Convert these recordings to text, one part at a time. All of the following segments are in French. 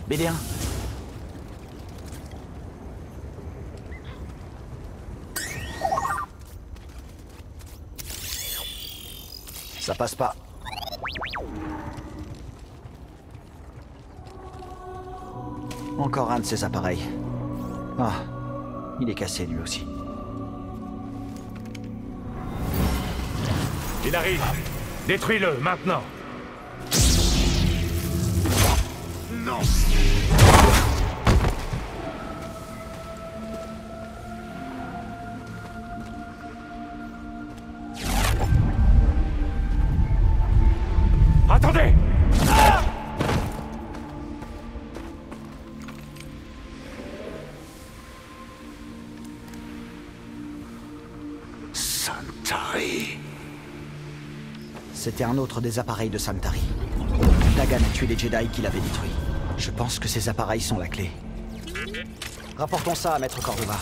BD1. Ça passe pas. Encore un de ces appareils. Ah, il est cassé lui aussi. Il arrive. Détruis-le, maintenant. Non. Attendez! Santari. C'était un autre des appareils de Santari. Dagan a tué les Jedi qui l'avaient détruit. Je pense que ces appareils sont la clé. Rapportons ça à Maître Cordova.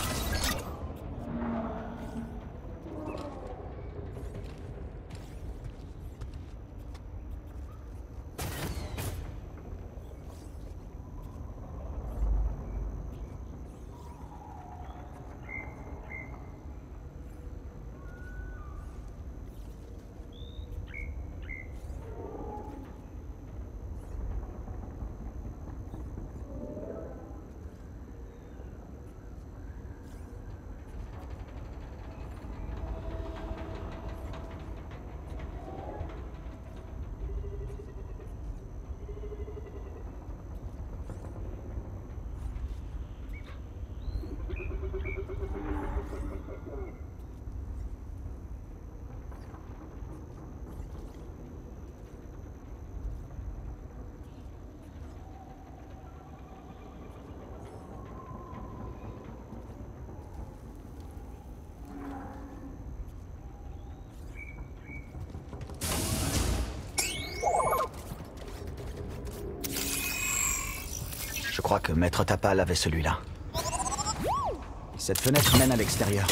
Je crois que Maître Tapal avait celui-là. Cette fenêtre mène à l'extérieur.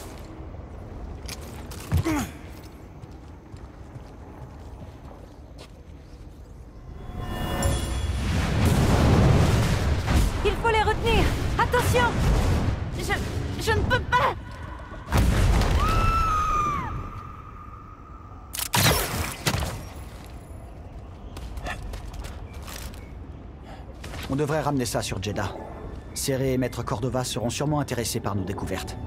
Il faut les retenir. Attention. Je ne peux pas. On devrait ramener ça sur Jeddah. Serré et Maître Cordova seront sûrement intéressés par nos découvertes.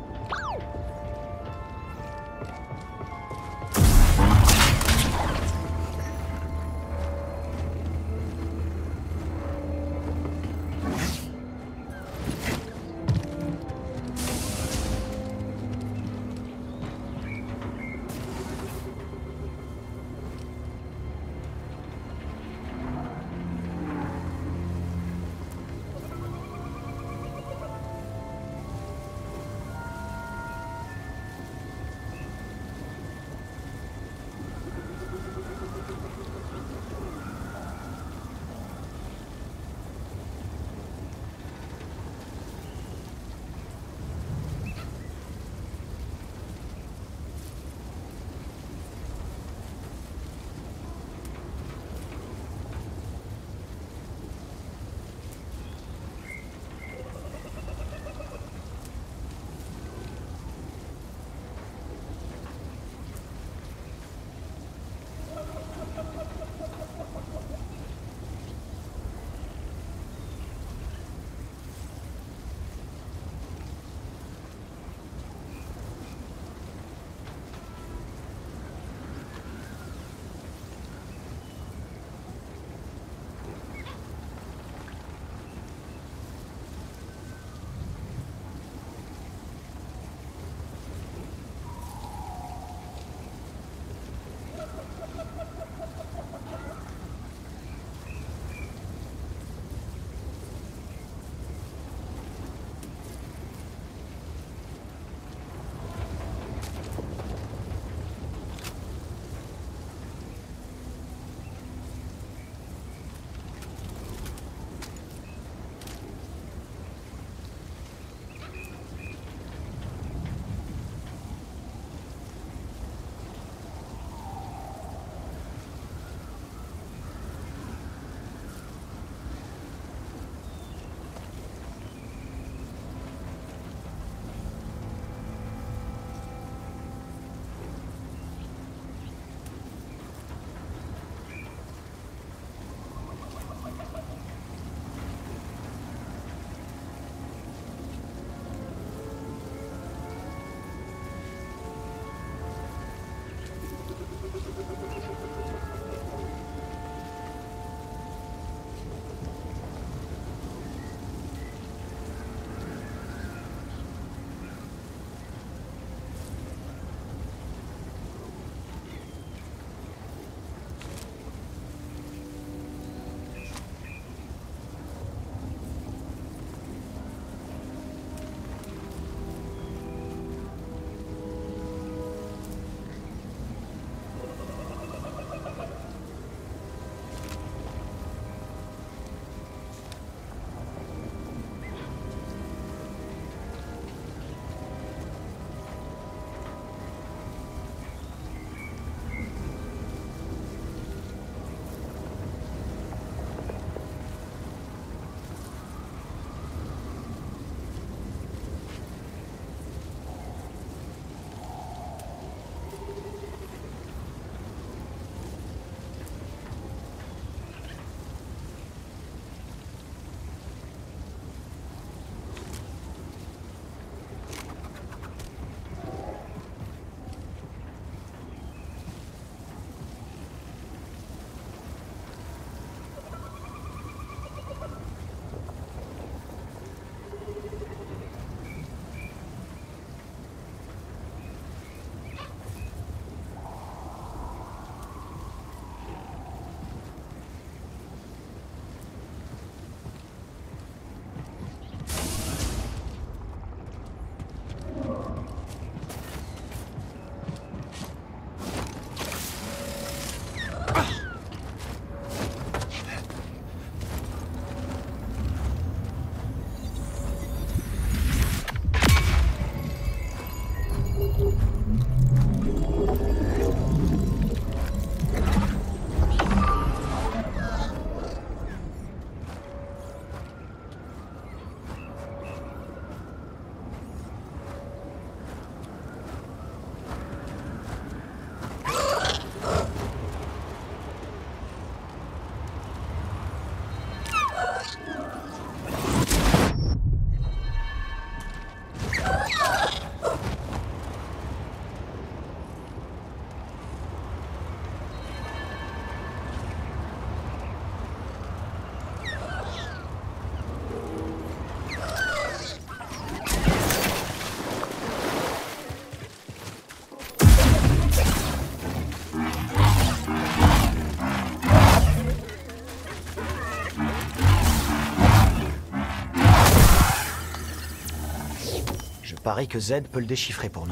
parie que Z peut le déchiffrer pour nous.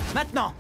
Maintenant!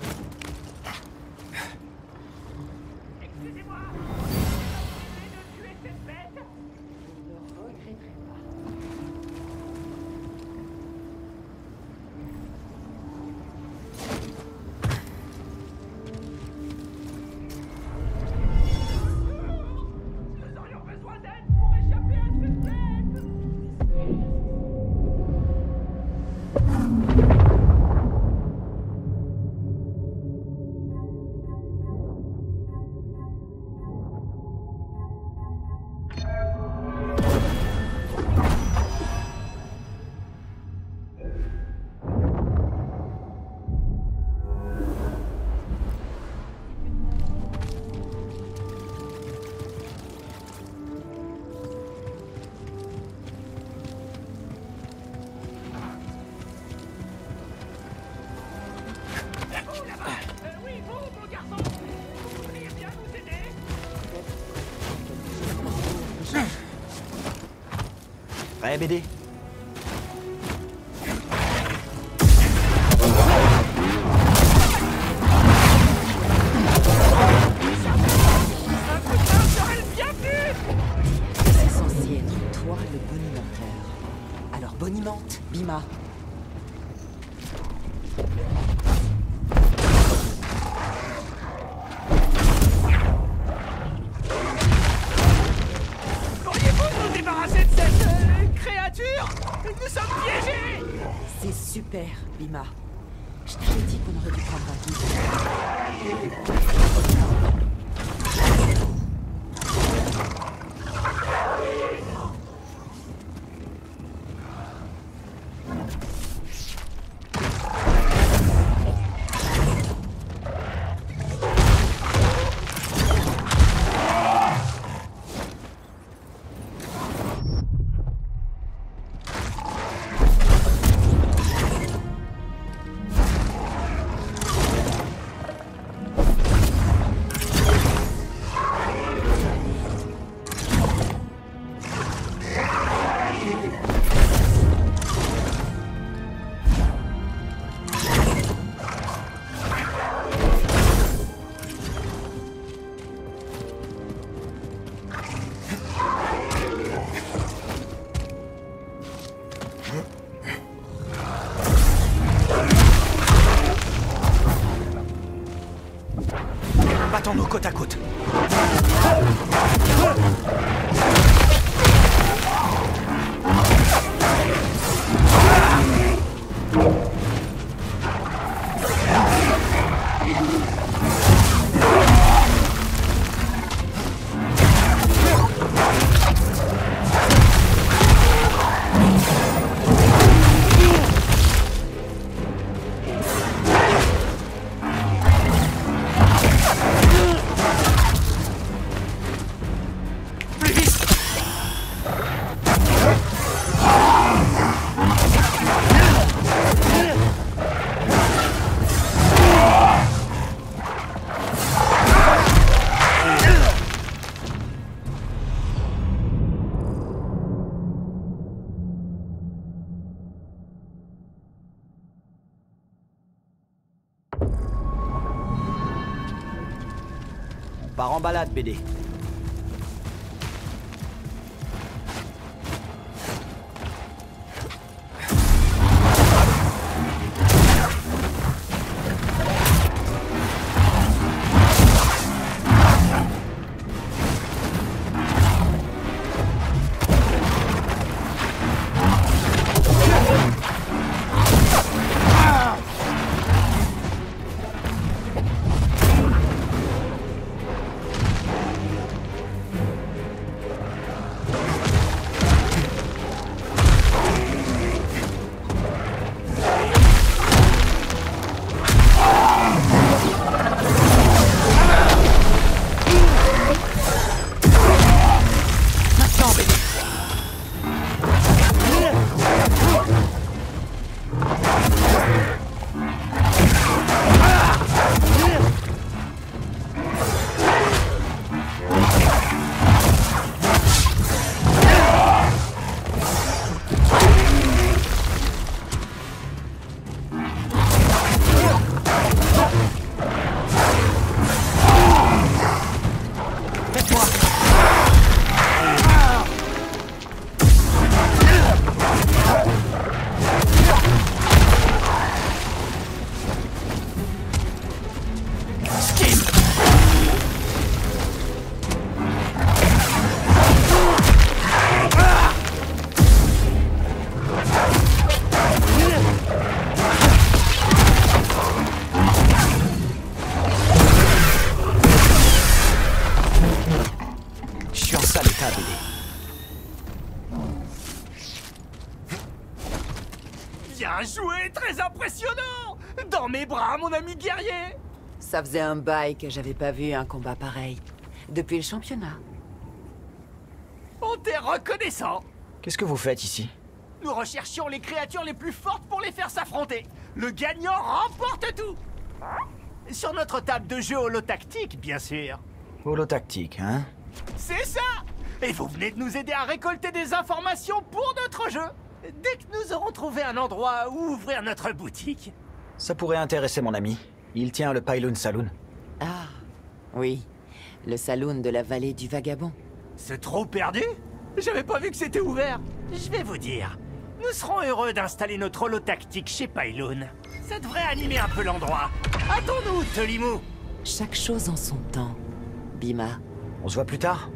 Prêt, BD? C'est censé être toi le bonimenteur. Alors bonimente, Bima. C'est super, Bima. Je t'avais dit qu'on aurait dû prendre un guide. Battons-nous côte à côte. Part en balade, BD. Bien joué, très impressionnant! Dans mes bras, mon ami guerrier! Ça faisait un bail que j'avais pas vu un combat pareil. Depuis le championnat. On t'est reconnaissant! Qu'est-ce que vous faites ici? Nous recherchions les créatures les plus fortes pour les faire s'affronter. Le gagnant remporte tout! Sur notre table de jeu holotactique, bien sûr. Holotactique, hein? C'est ça! Et vous venez de nous aider à récolter des informations pour notre jeu. Dès que nous aurons trouvé un endroit où ouvrir notre boutique. Ça pourrait intéresser mon ami. Il tient le Pylon Saloon. Ah, oui. Le saloon de la vallée du Vagabond. C'est trop perdu? J'avais pas vu que c'était ouvert. Je vais vous dire. Nous serons heureux d'installer notre holotactique chez Pylon. Ça devrait animer un peu l'endroit. Hâtons-nous, Tolimou! Chaque chose en son temps. Bima. On se voit plus tard?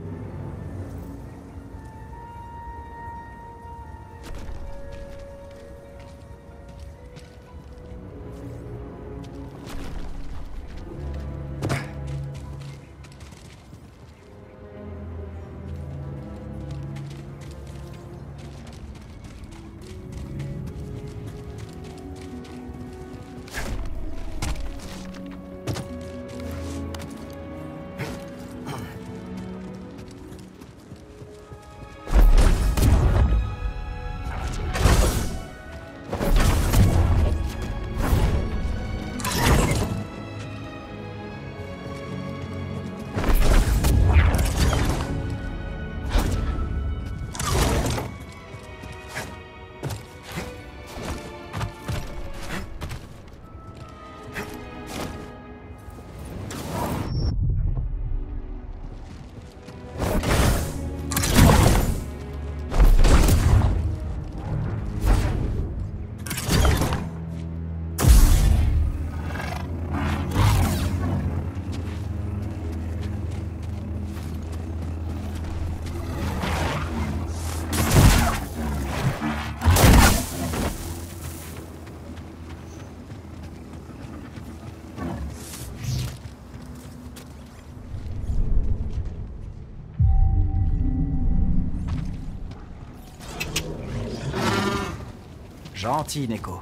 Gentil, Neko.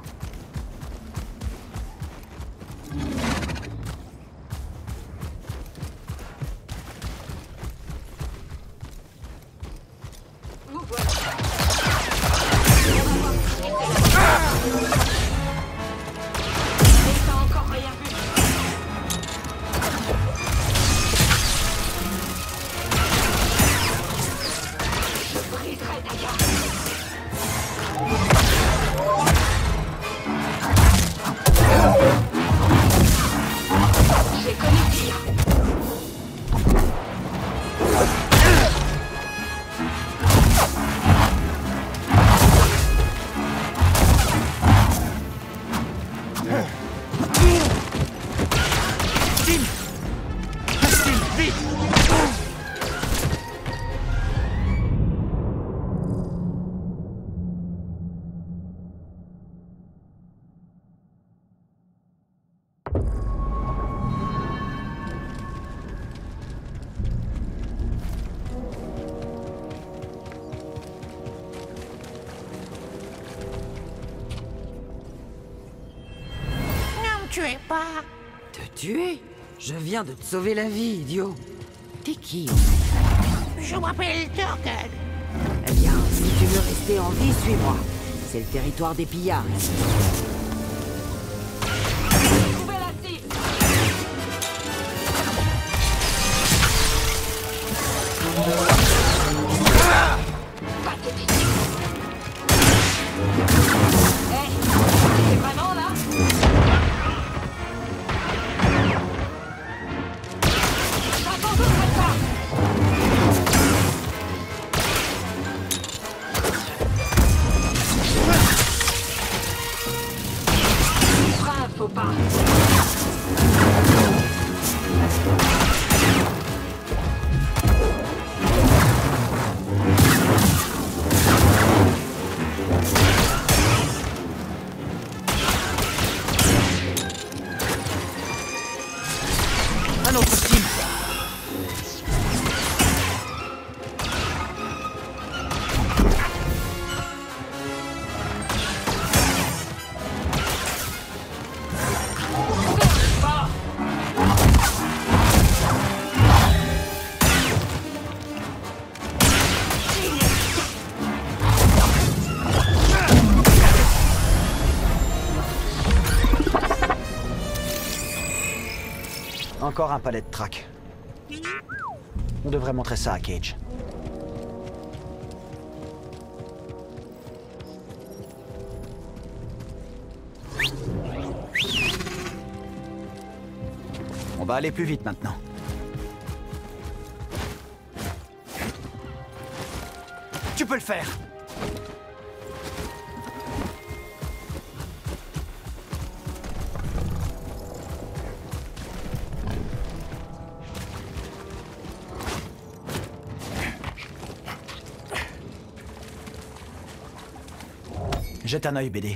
tuez pas. Te tuer? Je viens de te sauver la vie, idiot. T'es qui? Je m'appelle Turkel. Eh bien, si tu veux rester en vie, suis-moi. C'est le territoire des pillards ici. Trouvez la cible. C'est vraiment là? J'attends tout près de ça. Frein, faut pas. Un autre style. encore un palais de trac. On devrait montrer ça à Cage. On va aller plus vite maintenant. Tu peux le faire! Jette un œil, BD.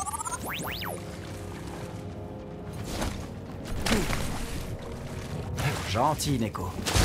Gentil, Neko.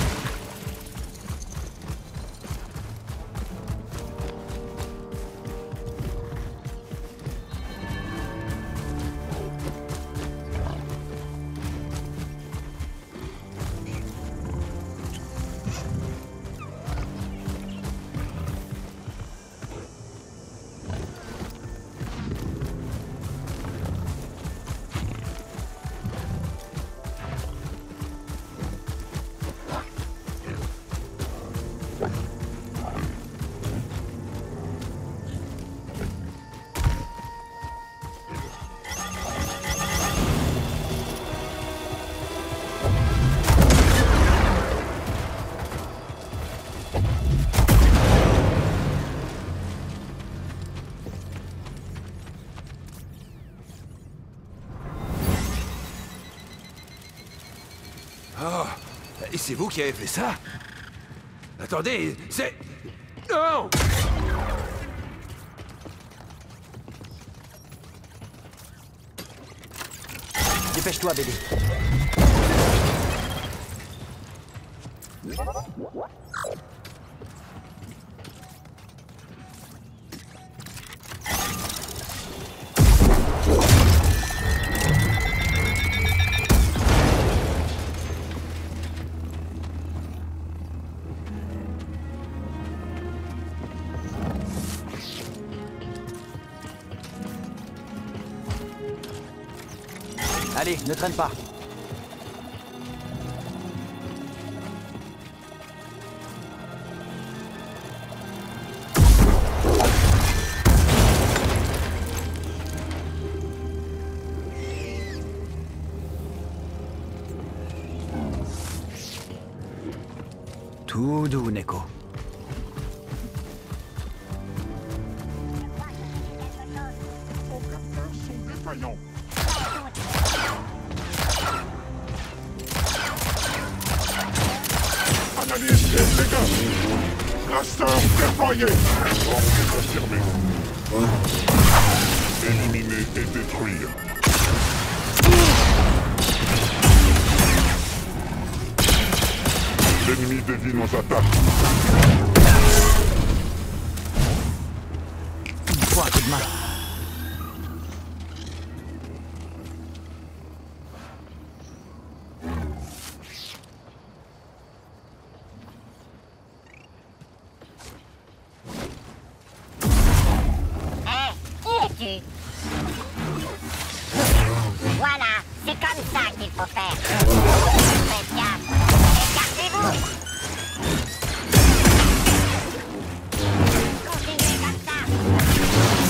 Oh, et c'est vous qui avez fait ça? Attendez, c'est... Non! Dépêche-toi, BD. Allez, ne traîne pas. Tout doux, Neko. Analyse des dégâts. Blaster déployé. Ordre confirmé. Éliminer et détruire. L'ennemi dévie nos attaques. Il faut un coup de main. Voilà, c'est comme ça qu'il faut faire. Faites gaffe. Écartez-vous. Continuez comme ça.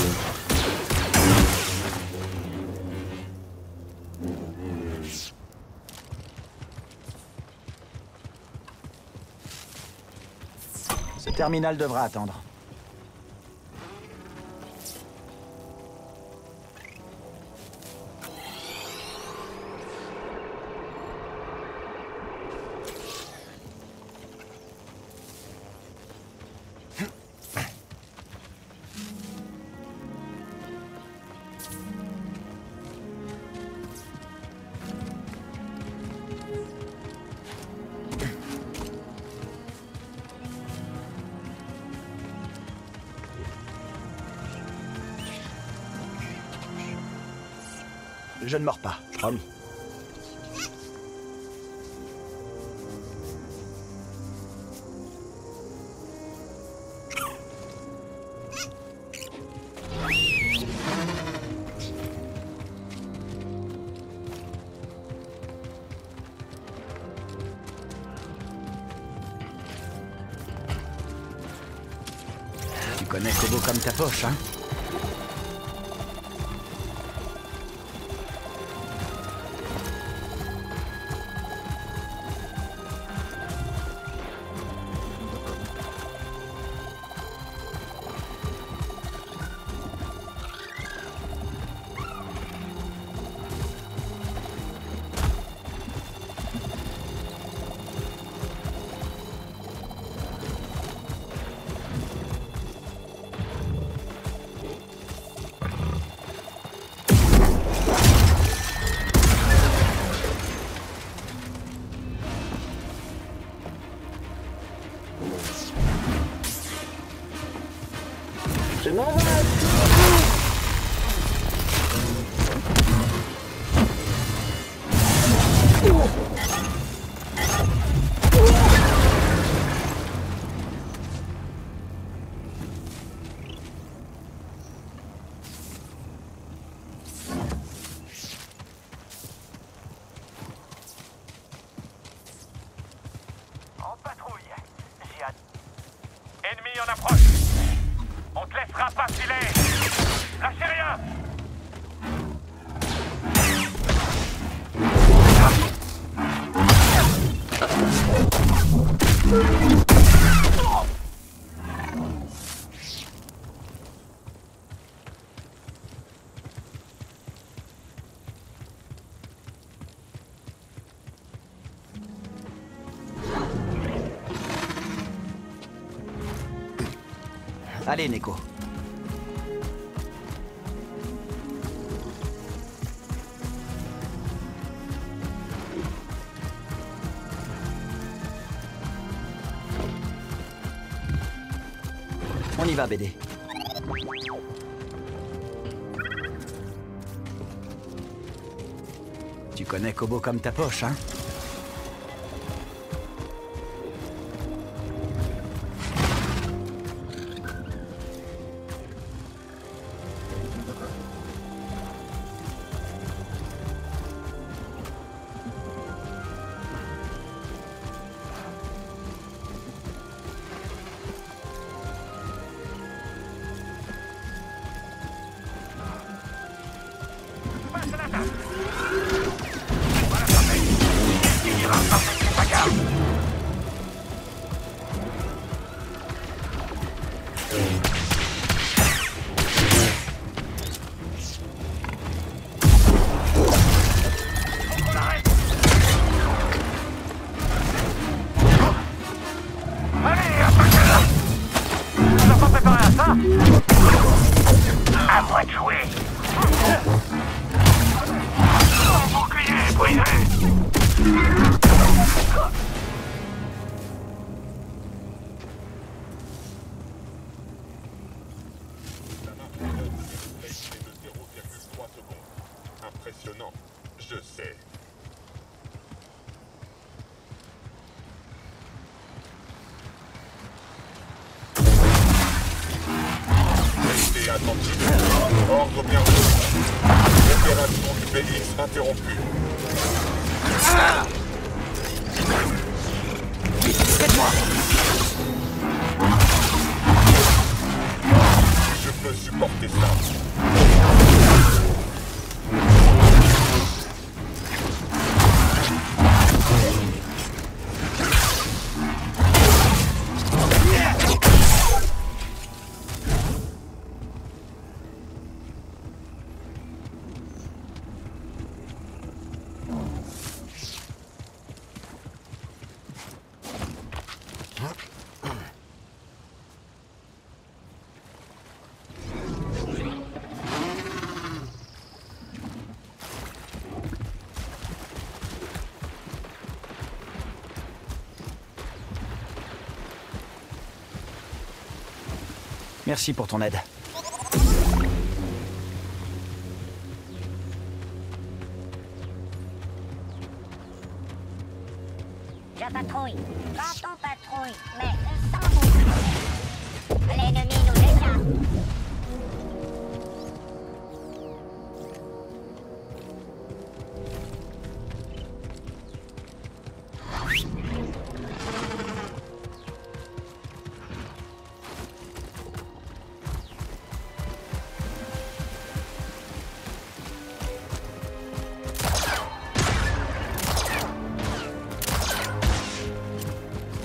Ce terminal devra attendre. Je ne mords pas, promis. connais Kobo comme ta poche, hein? Je m'en vais. En patrouille. J'ai hâte. Ennemi en approche. On te laissera pas filer. Lâchez rien. Allez, Neko. On y va, BD. Tu connais Kobo comme ta poche, hein? À moi de jouer. Mon bouclier est brisé. Impressionnant, je sais. Restez attentifs. Ordre bien reçu. Opération du BX interrompue. Aide-moi! Je peux supporter ça. Merci pour ton aide. Je patrouille. Quand on patrouille, mais sans bouger. L'ennemi nous échappe.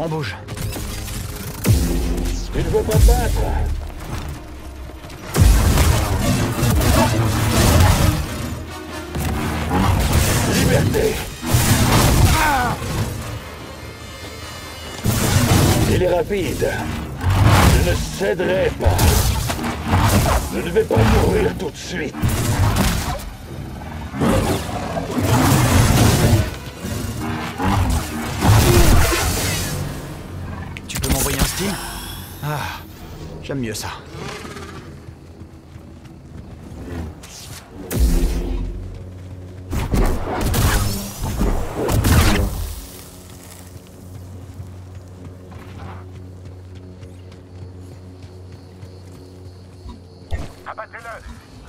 On bouge. Tu ne veux pas te battre? Liberté! Il est rapide. Je ne céderai pas. Je ne vais pas mourir tout de suite. Tu peux m'envoyer un Steam? Ah, j'aime mieux ça. Abattez-le!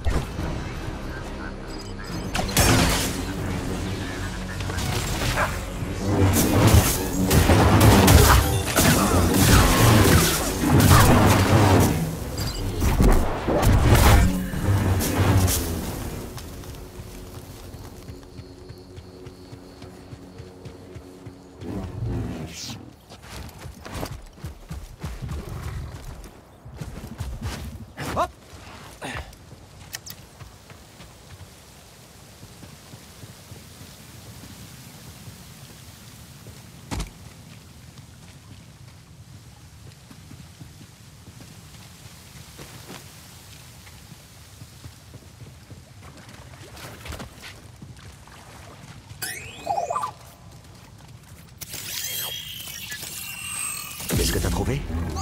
Hop! Qu'est-ce que t'as trouvé?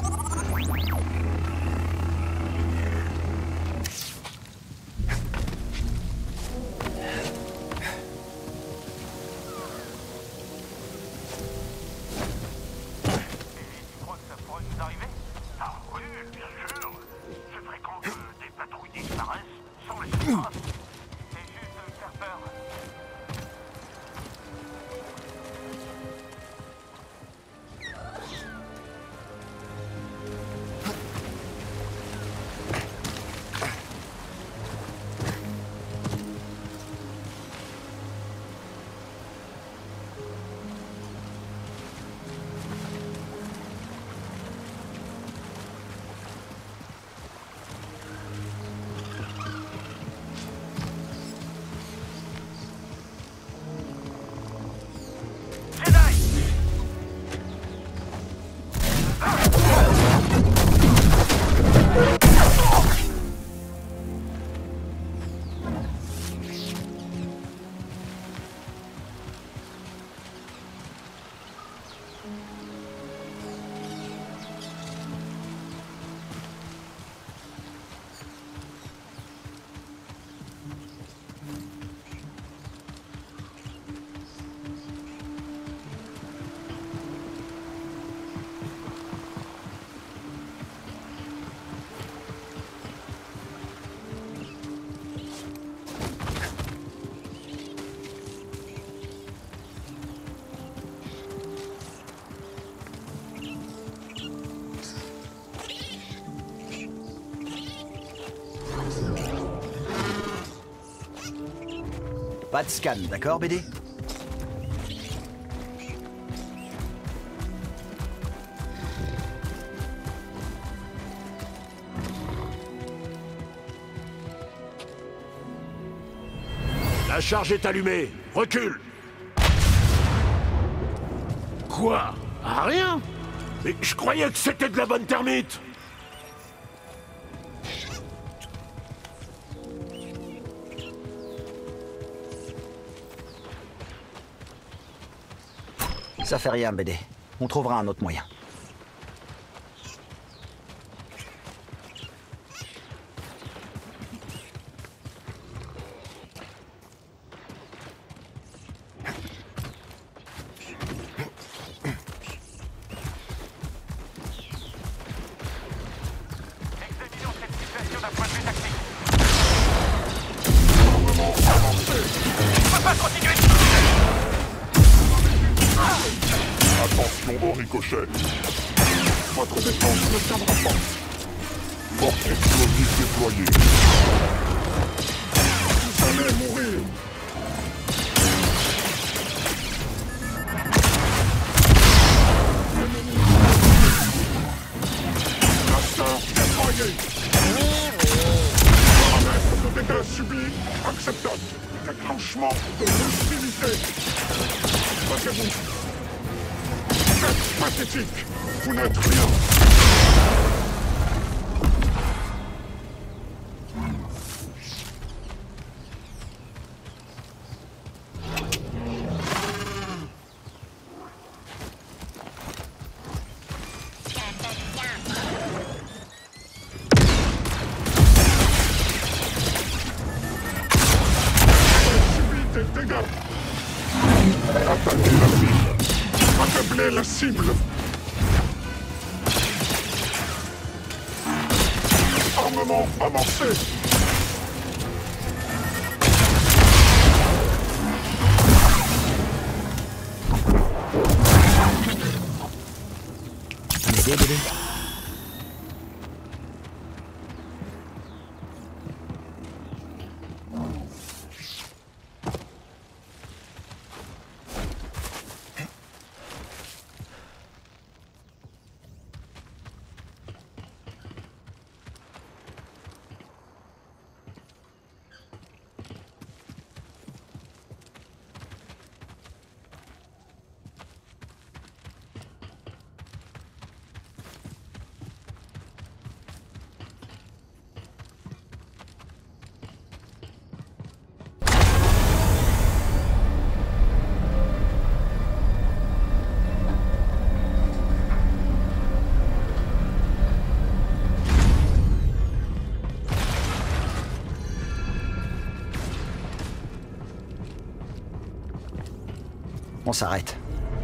Tu crois que ça pourrait nous arriver? Ah oui, bien sûr. C'est fréquent que des patrouilles disparaissent sans laisser de traces. C'est juste faire peur. Pas de scan, d'accord, BD? La charge est allumée. Recule. Quoi? Ah, rien? Mais je croyais que c'était de la bonne thermite. Ça fait rien, BD. On trouvera un autre moyen. Examinons cette situation d'un point de vue tactique. On peut pas continuer. Attention au ricochet. Votre défense ne tiendra pas. Porte explosive déployée. Vous allez mourir. L'ennemi Acceptable. Déclenchement de l'hostilité. Passez-vous. Vous êtes pathétique. Vous n'êtes rien. Attaquez la ville. Accablez la cible. Armement amorcé. Désolé. On s'arrête.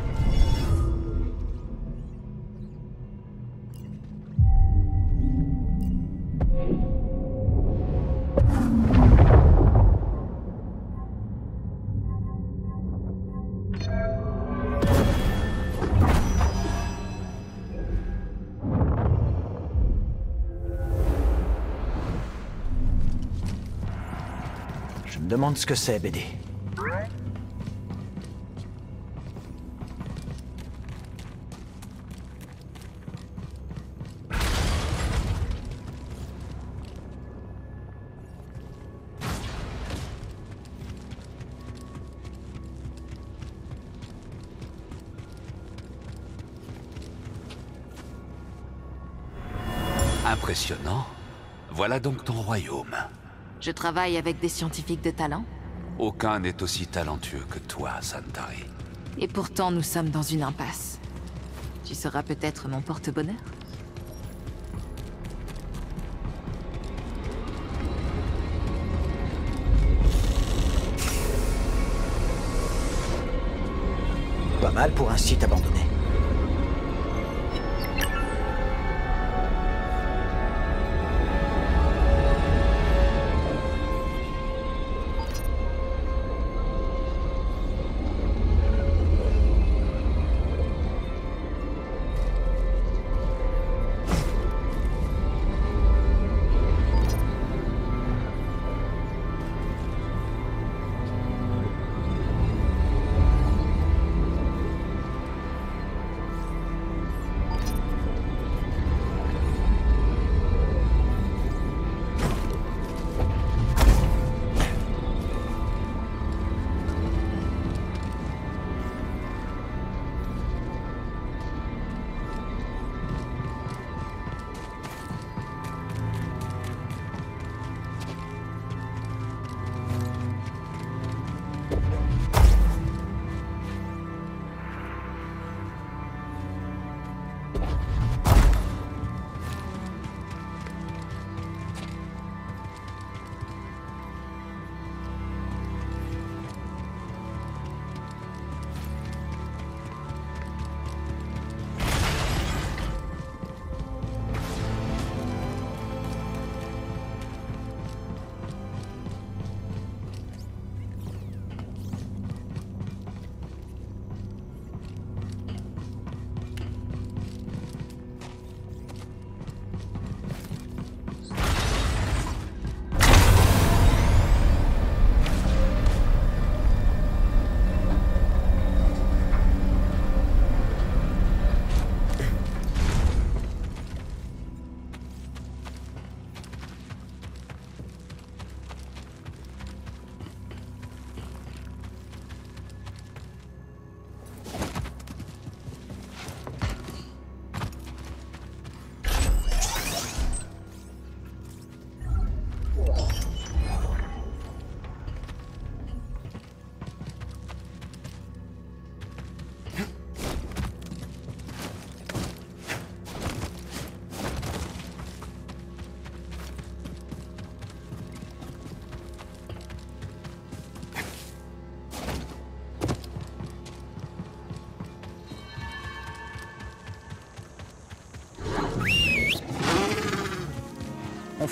Je me demande ce que c'est, BD. Impressionnant. Voilà donc ton royaume. Je travaille avec des scientifiques de talent. Aucun n'est aussi talentueux que toi, Santari. Et pourtant, nous sommes dans une impasse. Tu seras peut-être mon porte-bonheur? Pas mal pour un site abandonné.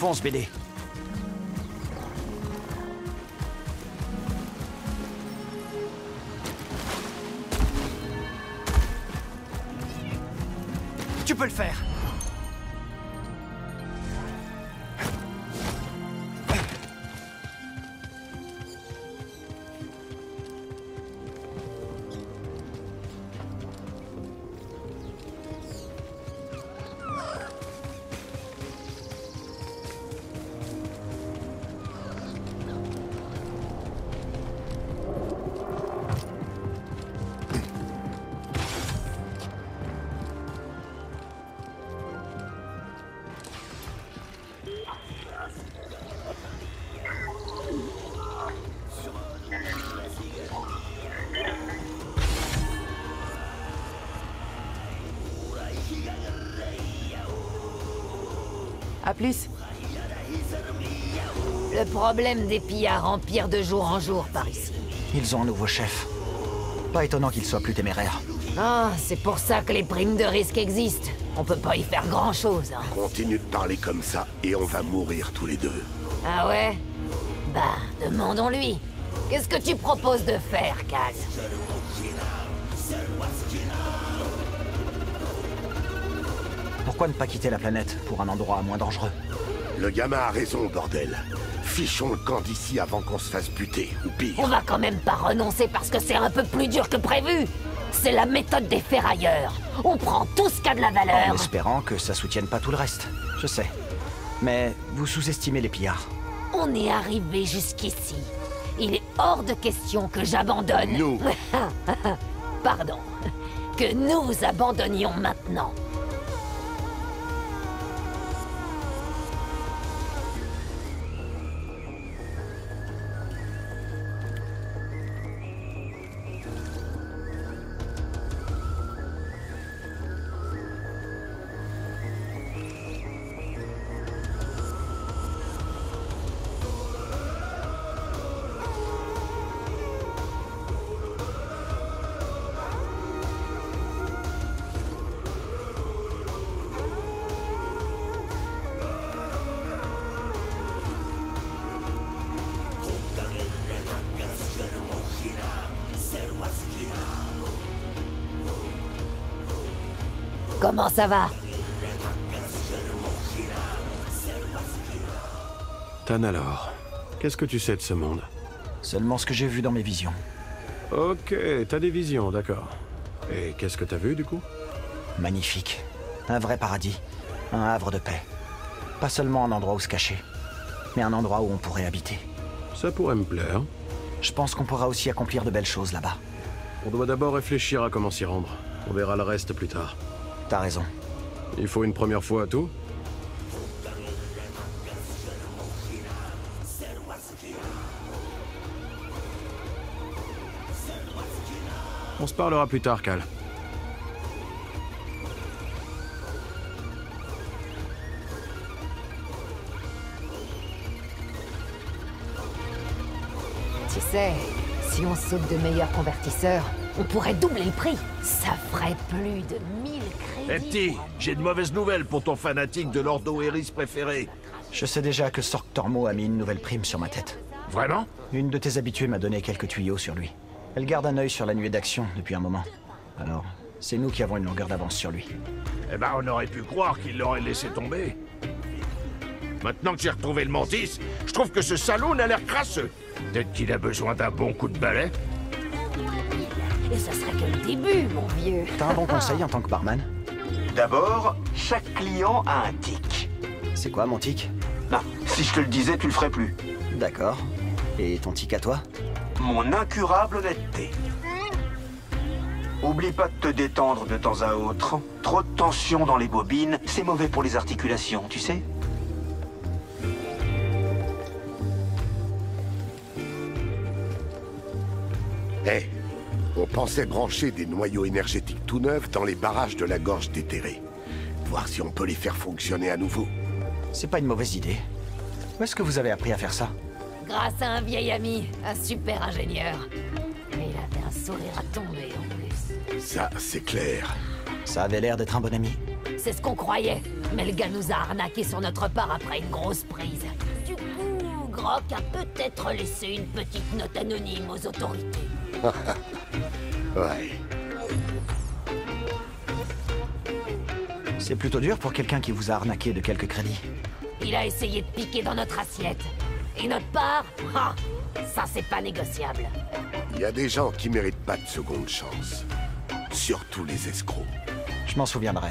Fonce, BD. Tu peux le faire. À plus. Le problème des pillards empire de jour en jour par ici. Ils ont un nouveau chef. Pas étonnant qu'il soit plus téméraire. Ah, c'est pour ça que les primes de risque existent. On peut pas y faire grand-chose, hein. Continue de parler comme ça et on va mourir tous les deux. Ah ouais? Bah, demandons-lui. Qu'est-ce que tu proposes de faire, Kaz? Pourquoi ne pas quitter la planète pour un endroit moins dangereux? Le gamin a raison, bordel. Fichons le camp d'ici avant qu'on se fasse buter, ou pire. On va quand même pas renoncer parce que c'est un peu plus dur que prévu. C'est la méthode des ferrailleurs. On prend tout ce qui a de la valeur. En espérant que ça soutienne pas tout le reste. Je sais. Mais vous sous-estimez les pillards. On est arrivé jusqu'ici. Il est hors de question que j'abandonne. Nous. Pardon. Que nous abandonnions maintenant. Comment ça va? Tanalorr, qu'est-ce que tu sais de ce monde? Seulement ce que j'ai vu dans mes visions. Ok, t'as des visions, d'accord. Et qu'est-ce que t'as vu, du coup? Magnifique. Un vrai paradis. Un havre de paix. Pas seulement un endroit où se cacher, mais un endroit où on pourrait habiter. Ça pourrait me plaire. Je pense qu'on pourra aussi accomplir de belles choses là-bas. On doit d'abord réfléchir à comment s'y rendre. On verra le reste plus tard. T'as raison. Il faut une première fois à tout? On se parlera plus tard, Cal. Tu sais, si on saute de meilleurs convertisseurs, on pourrait doubler le prix. Ça ferait plus de 1000 crédits. Eh petit, j'ai de mauvaises nouvelles pour ton fanatique de l'Ordo Eris préféré. Je sais déjà que Sorc Tormo a mis une nouvelle prime sur ma tête. Vraiment? Une de tes habituées m'a donné quelques tuyaux sur lui. Elle garde un œil sur la nuée d'action depuis un moment. Alors, c'est nous qui avons une longueur d'avance sur lui. Eh ben, on aurait pu croire qu'il l'aurait laissé tomber. Maintenant que j'ai retrouvé le mantis, je trouve que ce salaud n'a l'air crasseux. Peut-être qu'il a besoin d'un bon coup de balai. Et ça serait que le début, mon vieux. T'as un bon conseil en tant que barman? D'abord, chaque client a un tic. C'est quoi mon tic? Ah, si je te le disais, tu le ferais plus. D'accord. Et ton tic à toi? Mon incurable honnêteté. Oublie pas de te détendre de temps à autre. Trop de tension dans les bobines, c'est mauvais pour les articulations, tu sais? Hé, on pensait brancher des noyaux énergétiques tout neufs dans les barrages de la gorge déterrée. Voir si on peut les faire fonctionner à nouveau. C'est pas une mauvaise idée. Où est-ce que vous avez appris à faire ça? Grâce à un vieil ami, un super ingénieur. Et il avait un sourire à tomber en plus. Ça, c'est clair. Ça avait l'air d'être un bon ami. c'est ce qu'on croyait. Mais le gars nous a arnaqués sur notre part après une grosse prise. Du coup, Grok a peut-être laissé une petite note anonyme aux autorités. Ouais. C'est plutôt dur pour quelqu'un qui vous a arnaqué de quelques crédits. Il a essayé de piquer dans notre assiette. Et notre part, ça c'est pas négociable. Il y a des gens qui méritent pas de seconde chance. Surtout les escrocs. Je m'en souviendrai.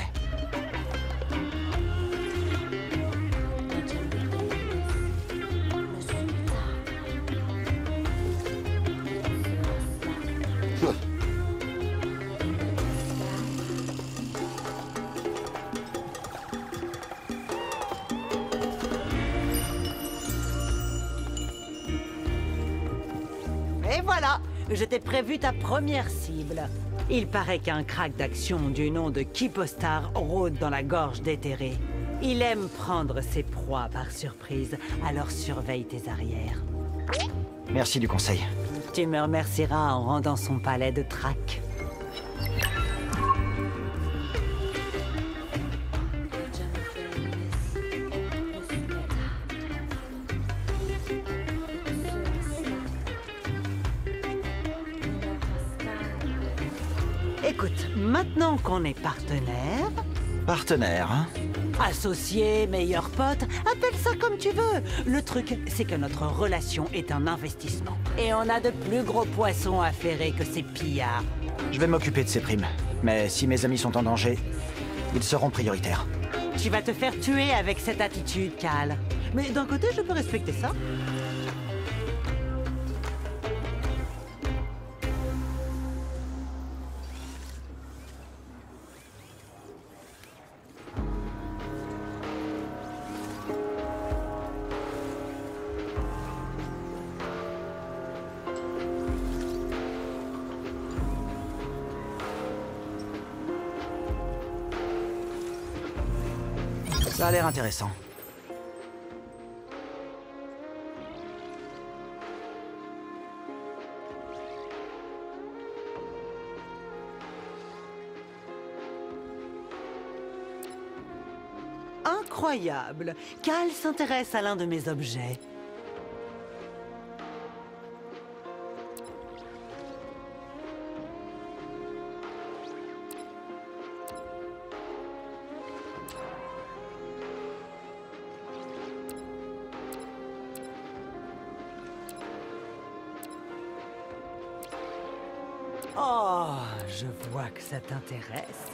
Et voilà, je t'ai prévu ta première cible. Il paraît qu'un crack d'action du nom de Kipostar rôde dans la gorge déterrée. Il aime prendre ses proies par surprise, alors surveille tes arrières. Merci du conseil. Tu me remercieras en rendant son palais de trac. Écoute, maintenant qu'on est partenaires... Partenaire, hein? Associés, meilleurs potes, appelle ça comme tu veux. Le truc, c'est que notre relation est un investissement. Et on a de plus gros poissons à ferrer que ces pillards. Je vais m'occuper de ces primes. Mais si mes amis sont en danger, ils seront prioritaires. Tu vas te faire tuer avec cette attitude, Cal. Mais d'un côté, je peux respecter ça. Ça a l'air intéressant. Incroyable. Cal s'intéresse à l'un de mes objets. Oh, je vois que ça t'intéresse.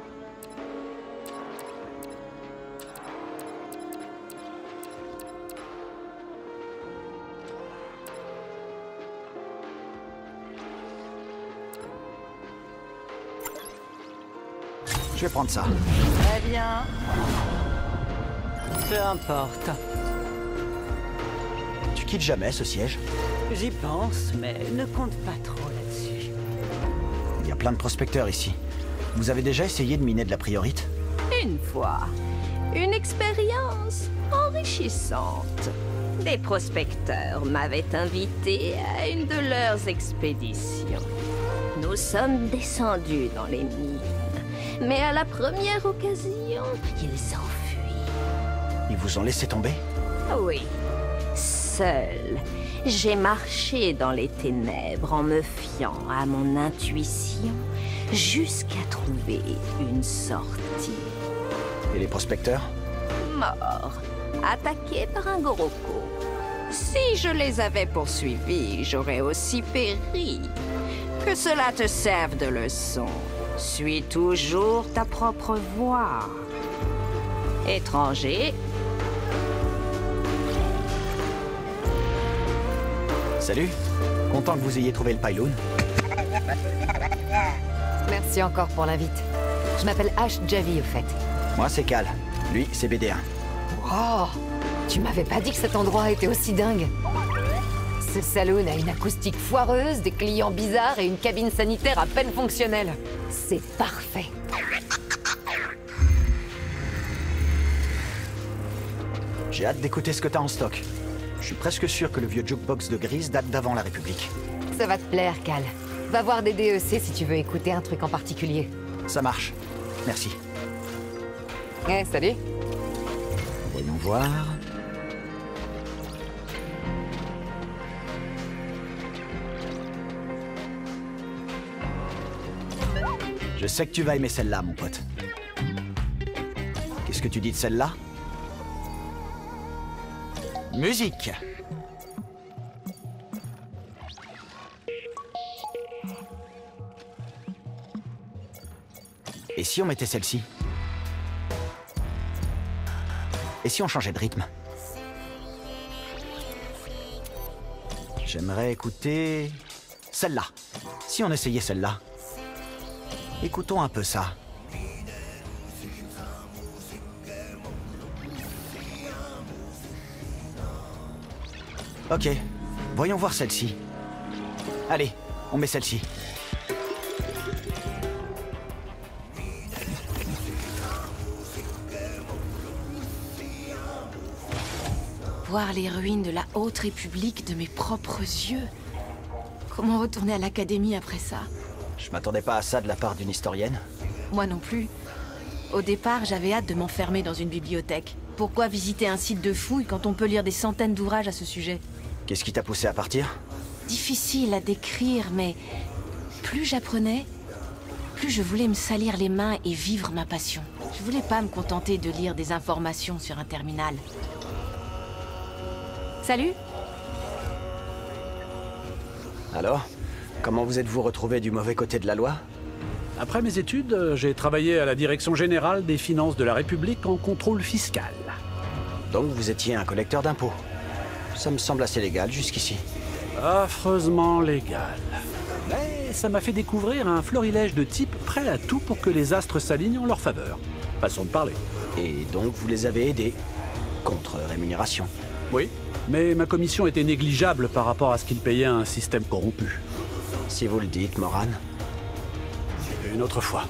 Je vais prendre ça. Très bien. Peu importe. Tu quittes jamais ce siège? J'y pense, mais ne compte pas trop là-dessus. Il y a plein de prospecteurs ici. Vous avez déjà essayé de miner de la priorite? Une fois. Une expérience enrichissante. Des prospecteurs m'avaient invité à une de leurs expéditions. Nous sommes descendus dans les mines. Mais à la première occasion, ils s'enfuient. Ils vous ont laissé tomber? Oui. Seul, j'ai marché dans les ténèbres en me fiant à mon intuition jusqu'à trouver une sortie. Et les prospecteurs? Morts, attaqués par un Goroko. Si je les avais poursuivis, j'aurais aussi péri. Que cela te serve de leçon. Suis toujours ta propre voie. Étranger. Salut. Content que vous ayez trouvé le pylône. Merci encore pour l'invite. Je m'appelle Ash Javi, au fait. Moi, c'est Cal. Lui, c'est BD1. Oh, tu m'avais pas dit que cet endroit était aussi dingue. Ce saloon a une acoustique foireuse, des clients bizarres et une cabine sanitaire à peine fonctionnelle. C'est parfait. J'ai hâte d'écouter ce que t'as en stock. Je suis presque sûr que le vieux jukebox de Grise date d'avant la République. Ça va te plaire, Cal. Va voir des DEC si tu veux écouter un truc en particulier. Ça marche. Merci. Salut. Voyons voir. Je sais que tu vas aimer celle-là, mon pote. Qu'est-ce que tu dis de celle-là? Musique! Et si on mettait celle-ci? Et si on changeait de rythme? J'aimerais écouter... celle-là. Si on essayait celle-là? Écoutons un peu ça. Ok, voyons voir celle-ci. Allez, on met celle-ci. Voir les ruines de la Haute République de mes propres yeux. Comment retourner à l'académie après ça? Je m'attendais pas à ça de la part d'une historienne. Moi non plus. Au départ, j'avais hâte de m'enfermer dans une bibliothèque. Pourquoi visiter un site de fouilles quand on peut lire des centaines d'ouvrages à ce sujet? Qu'est-ce qui t'a poussé à partir? Difficile à décrire, mais plus j'apprenais, plus je voulais me salir les mains et vivre ma passion. Je voulais pas me contenter de lire des informations sur un terminal. Salut. Alors, comment vous êtes-vous retrouvé du mauvais côté de la loi? Après mes études, j'ai travaillé à la Direction Générale des Finances de la République en contrôle fiscal. Donc vous étiez un collecteur d'impôts. Ça me semble assez légal jusqu'ici. Affreusement légal. Mais ça m'a fait découvrir un florilège de types prêts à tout pour que les astres s'alignent en leur faveur. Façon de parler. Et donc vous les avez aidés, contre rémunération? Oui, mais ma commission était négligeable par rapport à ce qu'ils payaient à un système corrompu. Si vous le dites, Moran. Une autre fois.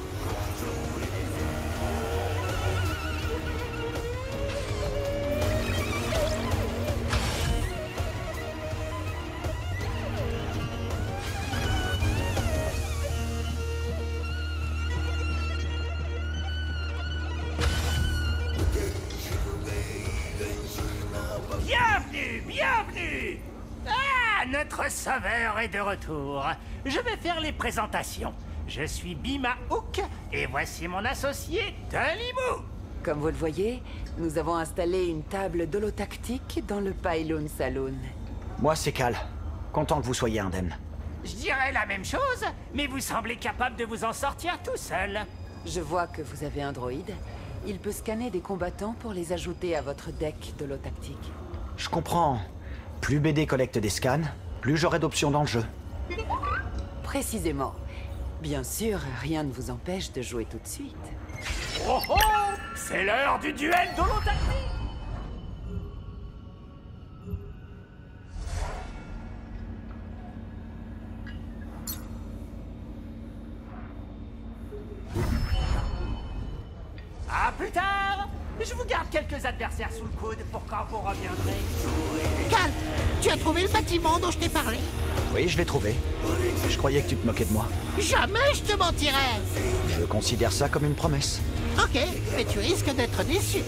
Bienvenue, bienvenue! Ah, notre sauveur est de retour. Je vais faire les présentations. Je suis Bima Hook et voici mon associé Talibou. Comme vous le voyez, nous avons installé une table d'holotactique dans le Pylon Saloon. Moi, c'est Cal. Content que vous soyez indemne. Je dirais la même chose, mais vous semblez capable de vous en sortir tout seul. Je vois que vous avez un droïde. Il peut scanner des combattants pour les ajouter à votre deck d'holotactique. Je comprends. Plus BD collecte des scans, plus j'aurai d'options dans le jeu. Précisément. Bien sûr, rien ne vous empêche de jouer tout de suite. Oh oh! C'est l'heure du duel d'holotactique! À plus tard! Je vous garde quelques adversaires sous le coude pour quand vous reviendrez. Cal, tu as trouvé le bâtiment dont je t'ai parlé? Oui, je l'ai trouvé. Je croyais que tu te moquais de moi. Jamais je te mentirais! Je considère ça comme une promesse. Ok, mais tu risques d'être déçu.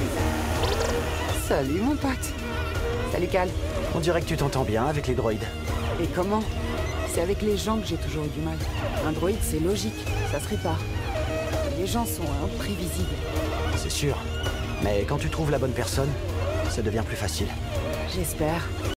Salut mon pote. Salut Cal. On dirait que tu t'entends bien avec les droïdes. Et comment? C'est avec les gens que j'ai toujours eu du mal. Un droïde, c'est logique, ça se répare. Les gens sont imprévisibles. C'est sûr. Mais quand tu trouves la bonne personne, ça devient plus facile. J'espère.